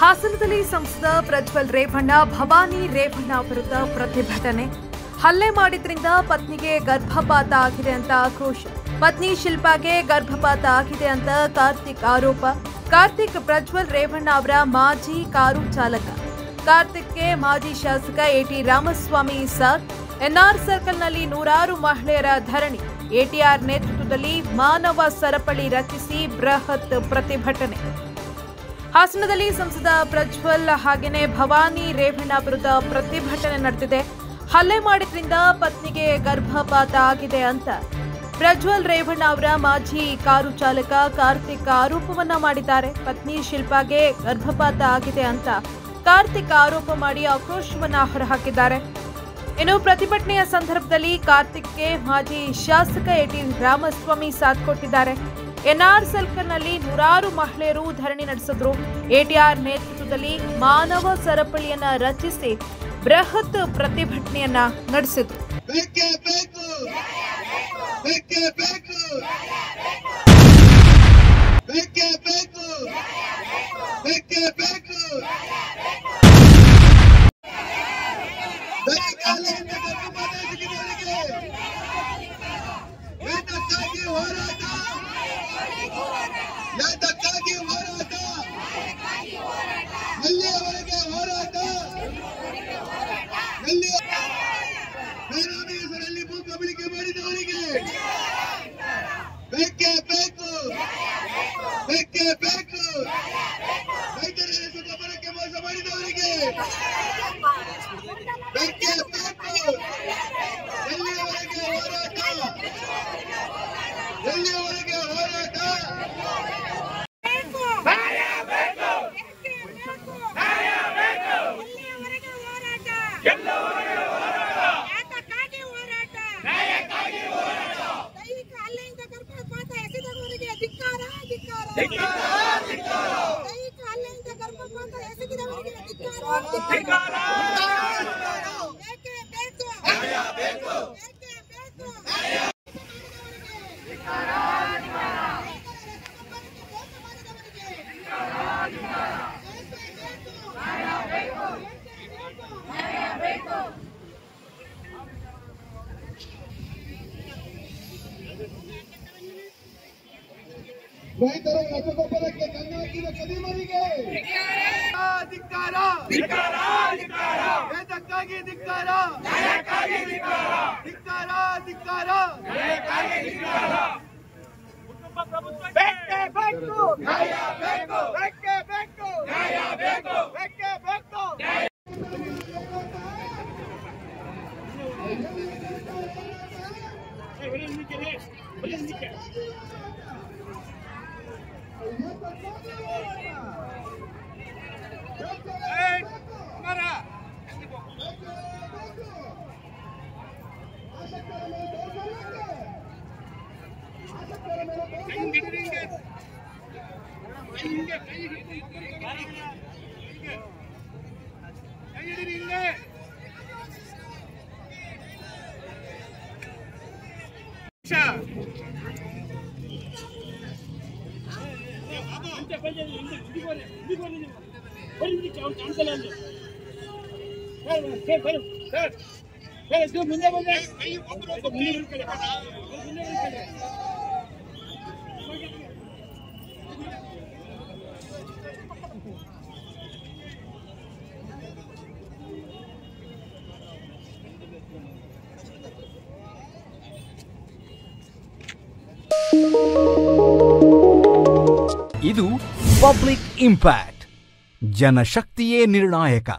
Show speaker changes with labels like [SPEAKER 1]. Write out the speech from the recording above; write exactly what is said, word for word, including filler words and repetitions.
[SPEAKER 1] ಹಾಸನದಲ್ಲಿ ಸಂಸದ ಪ್ರಜ್ವಲ್ ರೇವಣ್ಣ ಭವಾನಿ ರೇವಣ್ಣ ವಿರುದ್ಧ ಪ್ರತಿಭಟನೆ. ಹಲ್ಲೆ ಮಾಡಿದ್ರಿಂದ ಪತ್ನಿಗೆ ಗರ್ಭಪಾತ ಆಗಿದೆ ಅಂತ ಆಕ್ರೋಶ. ಪತ್ನಿ ಶಿಲ್ಪಾಗೆ ಗರ್ಭಪಾತ ಆಗಿದೆ ಅಂತ ಕಾರ್ತಿಕ್ ಆರೋಪ. ಕಾರ್ತಿಕ್ ಪ್ರಜ್ವಲ್ ರೇವಣ್ಣ ಅವರ ಮಾಜಿ ಕಾರು ಚಾಲಕ. ಕಾರ್ತಿಕ್ಗೆ ಮಾಜಿ ಶಾಸಕ ಎಟಿ ರಾಮಸ್ವಾಮಿ ಸಾಥ್. ಎನ್ಆರ್ ಸರ್ಕಲ್ನಲ್ಲಿ ನೂರಾರು ಮಹಿಳೆಯರ ಧರಣಿ. ಎಟಿಆರ್ ನೇತೃತ್ವದಲ್ಲಿ ಮಾನವ ಸರಪಳಿ ರಚಿಸಿ ಬೃಹತ್ ಪ್ರತಿಭಟನೆ. ಹಾಸನದಲ್ಲಿ ಸಂಸದ ಪ್ರಜ್ವಲ್ ಹಾಗೆಯೇ ಭವಾನಿ ರೇವಣ್ಣ ವಿರುದ್ಧ ಪ್ರತಿಭಟನೆ ನಡೆದಿದೆ. ಹಲ್ಲೆ ಮಾಡಿದ್ರಿಂದ ಪತ್ನಿಗೆ ಗರ್ಭಪಾತ ಆಗಿದೆ ಅಂತ ಪ್ರಜ್ವಲ್ ರೇವಣ್ಣ ಅವರ ಮಾಜಿ ಕಾರು ಚಾಲಕ ಕಾರ್ತಿಕ್ ಆರೋಪವನ್ನ ಮಾಡಿದ್ದಾರೆ. ಪತ್ನಿ ಶಿಲ್ಪಾಗೆ ಗರ್ಭಪಾತ ಆಗಿದೆ ಅಂತ ಕಾರ್ತಿಕ್ ಆರೋಪ ಮಾಡಿ ಆಕ್ರೋಶವನ್ನ ಹೊರಹಾಕಿದ್ದಾರೆ. ಇನ್ನು ಪ್ರತಿಭಟನೆಯ ಸಂದರ್ಭದಲ್ಲಿ ಕಾರ್ತಿಕ್ಗೆ ಮಾಜಿ ಶಾಸಕ ಎಟಿ ರಾಮಸ್ವಾಮಿ ಸಾಥ್ ಕೊಟ್ಟಿದ್ದಾರೆ. ಎನ್ಆರ್ ಸರ್ಕಲ್ನಲ್ಲಿ ನೂರಾರು ಮಹಿಳೆಯರು ಧರಣಿ ನಡೆಸಿದ್ರು. ಎಟಿಆರ್ ನೇತೃತ್ವದಲ್ಲಿ ಮಾನವ ಸರಪಳಿಯನ್ನ ರಚಿಸಿ ಬೃಹತ್ ಪ್ರತಿಭಟನೆಯನ್ನ ನಡೆಸಿದ್ರು.
[SPEAKER 2] ಕಬಳಿಕೆ ಮಾಡಿದವರಿಗೆ ಬೇಕೇ ಬೇಕು, ಬೇಕೇ ಬೇಕು. ರೈತರ ಸುಖಬರಕ್ಕೆ ಮೋಸ ಮಾಡಿದವರಿಗೆ ಬೇಕೇ ಬೇಕು. ಎಲ್ಲಿಯವರೆಗೆ ಹೋರಾಟ, ಎಲ್ಲಿಯವರೆಗೆ ಹೋರಾಟ. ರೈತರ ರಸಗೊಬ್ಬರಕ್ಕೆ ಕಣ್ಣು ಹಾಕಿದ ಕದಿಮರಿಗೆ ಧಿಕ್ಕಾರ, ವೇದಕ್ಕಾಗಿ ಧಿಕ್ಕಾರ, ಧಿಕ್ಕಾರ, ಧಿಕ್ಕಾರ. ಬೇಕೇ ಬೇಕು, ನ್ಯಾಯ ಬೇಕು, ಬೇಕೇ ಬೇಕು, ನ್ಯಾಯ ಬೇಕು, ಬೇಕೇ ಬೇಕು. ಮುಂದೆ ಬಂದೆ
[SPEAKER 3] ಇದು ಪಬ್ಲಿಕ್ ಇಂಪ್ಯಾಕ್ಟ್. ಜನಶಕ್ತಿಯೇ ನಿರ್ಣಾಯಕ.